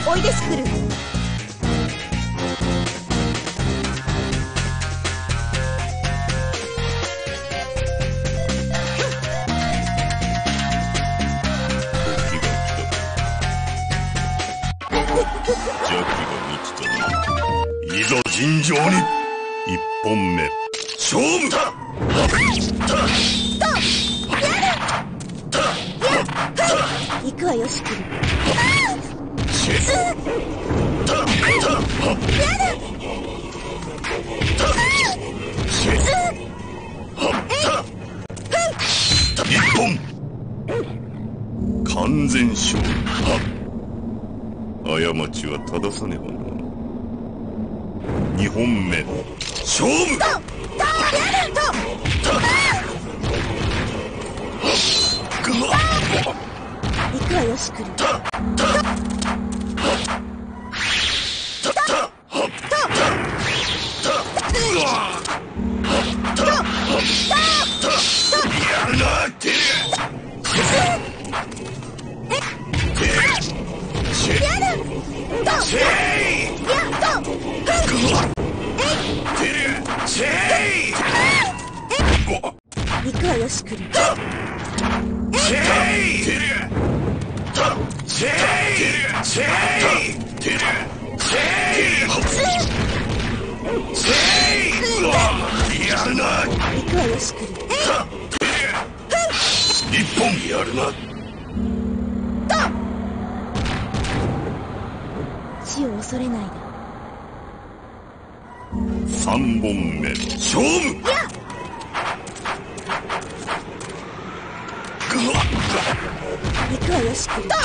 おいでスクル。 いざ尋常に一本目勝負だ。 行くわよスクル。 一本完全勝利。過ちは正さねばな。二本目勝負だ。 行くわよスクル。 やるなって行くわよスクル。 やるな。 行くわよスクル。 一本やるな。 死を恐れないで。 三本目勝負。 行くわよスクル。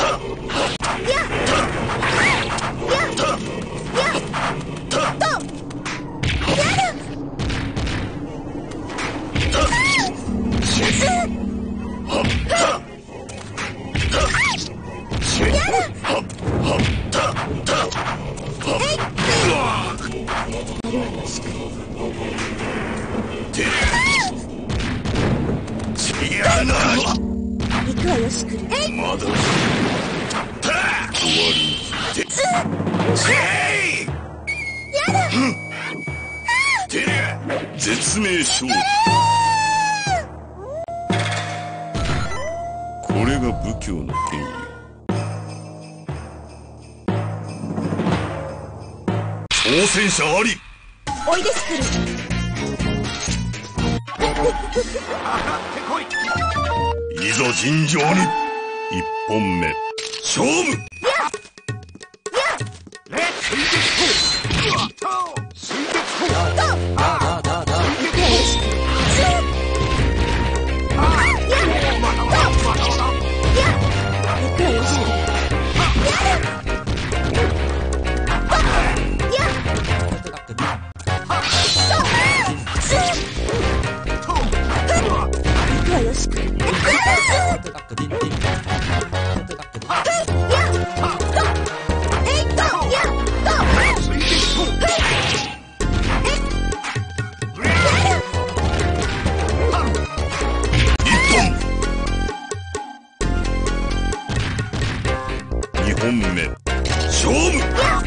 行くわよスクル。 まだ終わりって絶命勝利。これが武教の権威。挑戦者あり。 おいでスクル。 いざ尋常に一本目勝負。二本目勝負。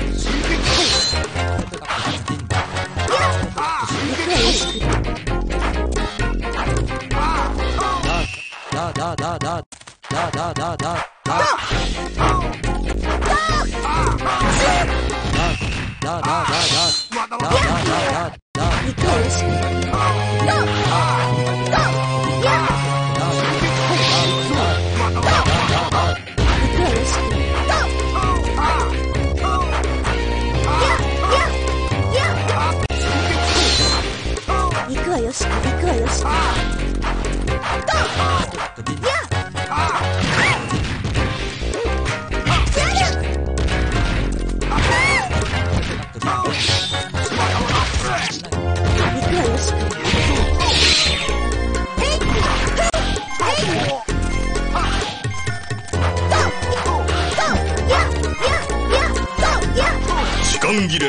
時間切れ。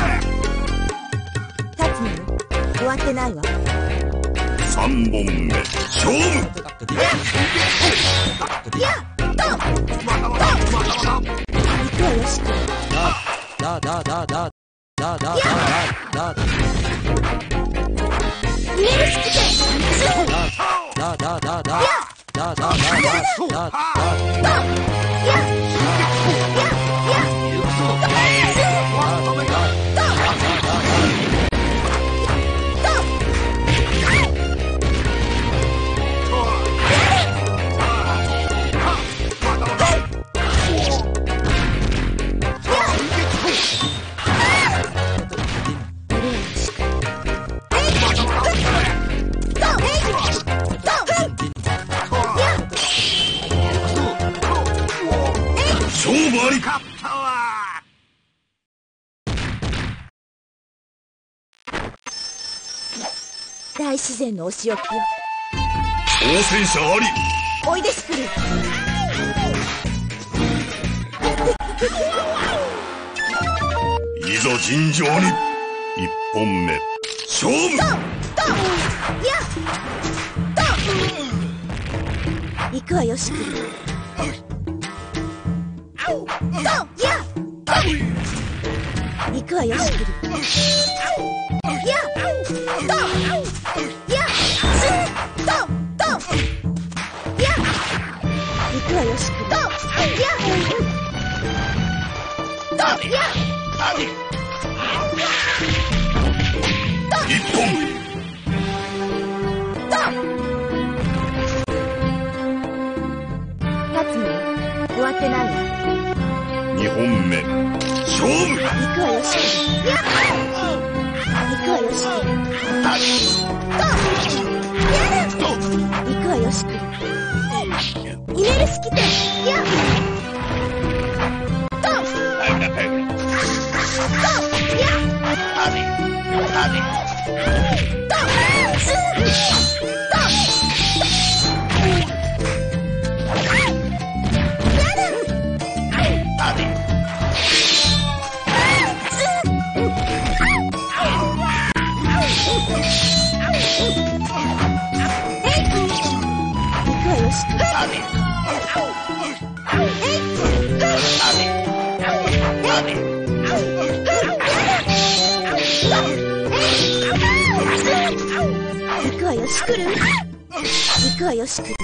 立つのよ。終わってないわ。 三本目勝負。 行くわよしく。 大自然のお仕置きよ。 挑戦者あり。 おいでスクル。 いざ尋常に。一本目勝負。 行くわよスクル。行くわよスクル。行くわよしく一本立つの終わってないわ。 二本目勝負。 行くわよしく行くわよしく行くわよしくイネルスキテや行くわよしくる行くわよしくる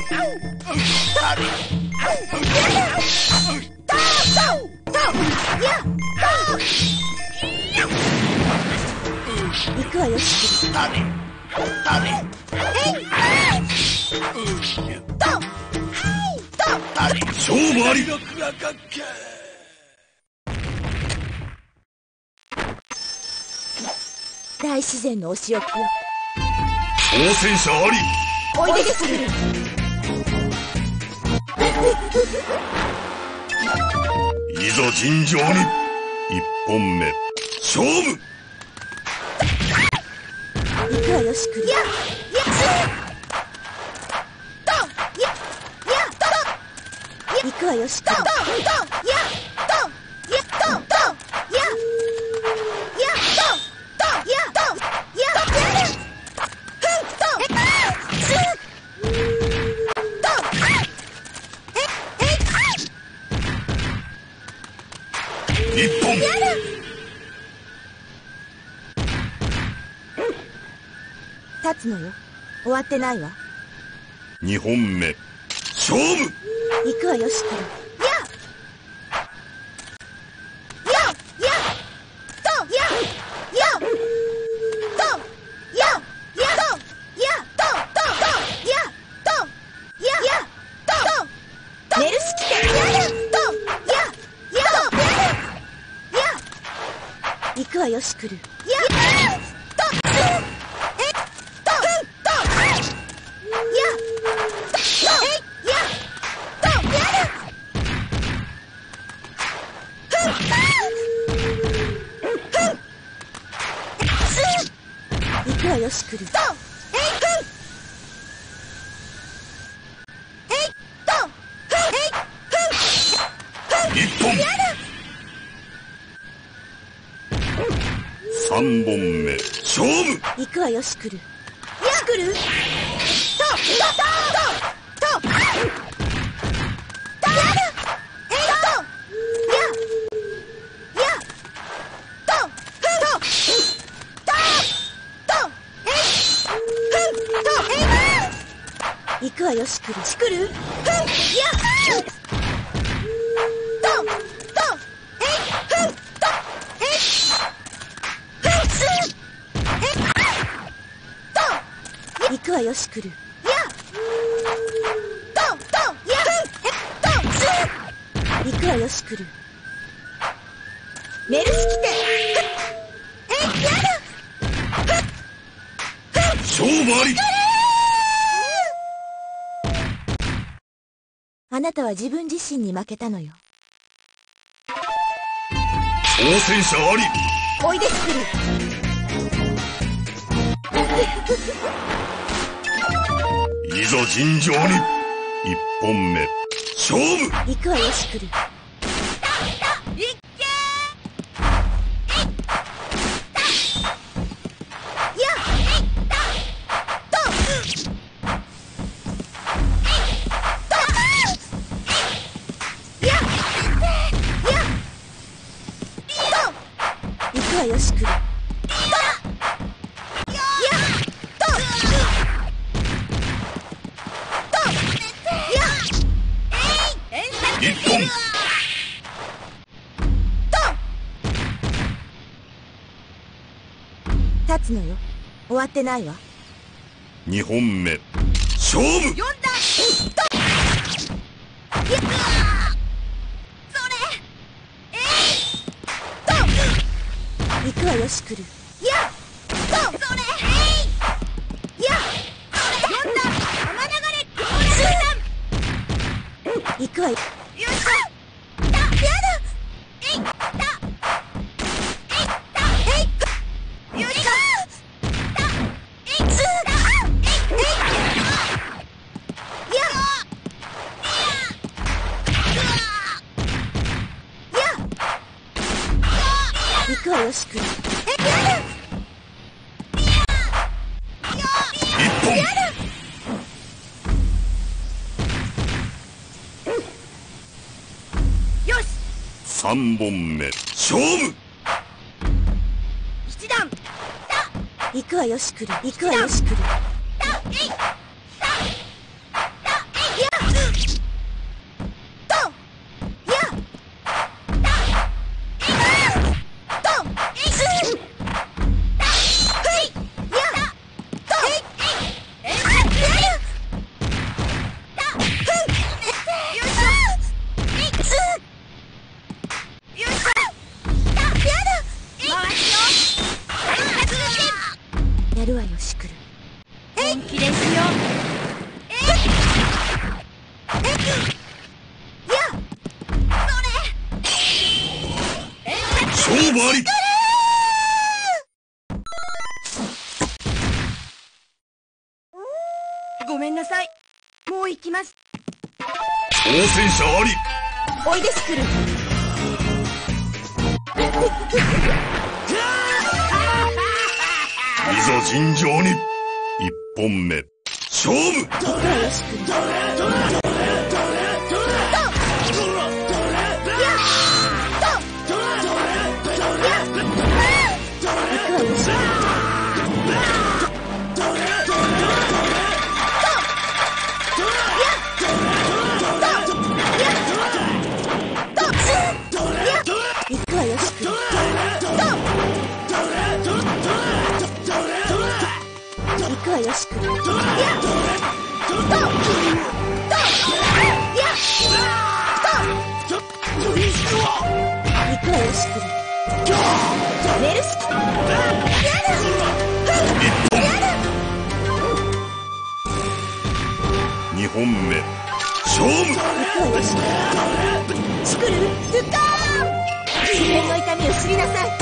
行くわよしくる勝負あり。 大自然のお仕置きよ。 挑戦者あり。 おいでですぐるいざ尋常に。一本目勝負。 行くわよしくる行くわよしくる一本立つのよ終わってないわ。 二本目勝負。 行くわよしくるネルスキテ行くわよしくる行くわよしくる一本三本目勝負。 行くわよしくるしくるよしくるしくるふんやっトントンえいふんトンえいふんすえいトン行くわよしくるやトントンやふんえトンす行くわよしくるメルス来てえいやだ勝負あり。 あなたは自分自身に負けたのよ。 挑戦者あり。 おいでスクルいざ尋常に。一本目勝負。 行くわよしくるよしくる一本立つのよ終わってないわ二本目勝負。 行くわよしくるやっそれやっそれ呼んだ雨流れ行くわよよいしょやだえいたえいたえいよいしょたえいつえいや行くわよしくる三本目勝負。 一段行くわよしくる行くわよしくるやるわよしくる本気ですよ勝負あり。 ごめんなさいもう行きます挑戦者あり。 おいでスクルいざ尋常に。一本目勝負。 行くわよしくる行くわよしくる行くわよしくる行くわよしくるメルスキ二本目勝負。 行くわよしくるシクルズカーン自分の痛みを知りなさい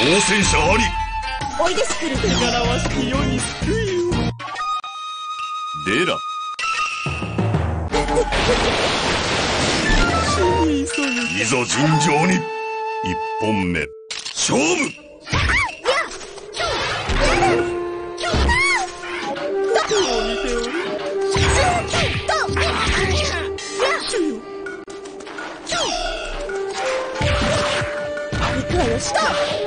応戦者あり。 おいでしくる。 手柄わしき世に救いを。 デラ。 死に急ぐ。 いざ尋常に。一本目勝負。 手を見ておる。 行くわよしと。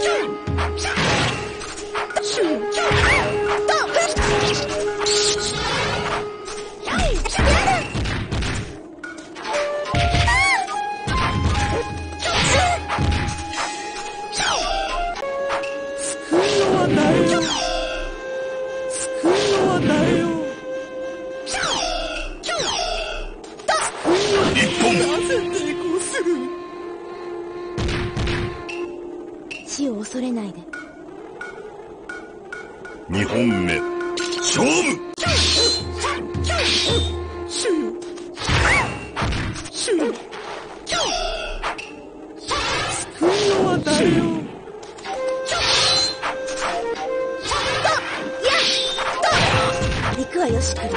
死を恐れないで。 二本目勝負。 主よ。主よ。救いを与えよう。 行くわよしくる。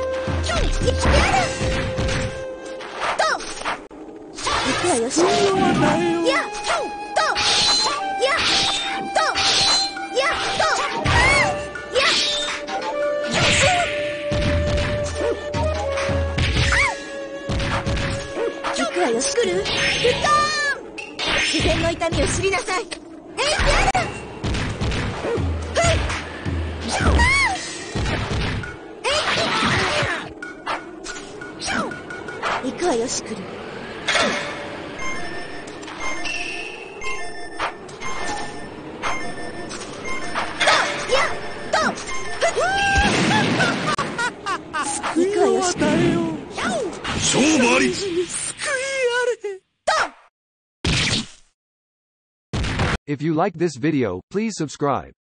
行くわよしくる。 救いを与えよう。 行くわよしくる。自然の痛みを知りなさい。行くわよしくる。行くわよしくる。 勝負あり。 If you like this video, please subscribe.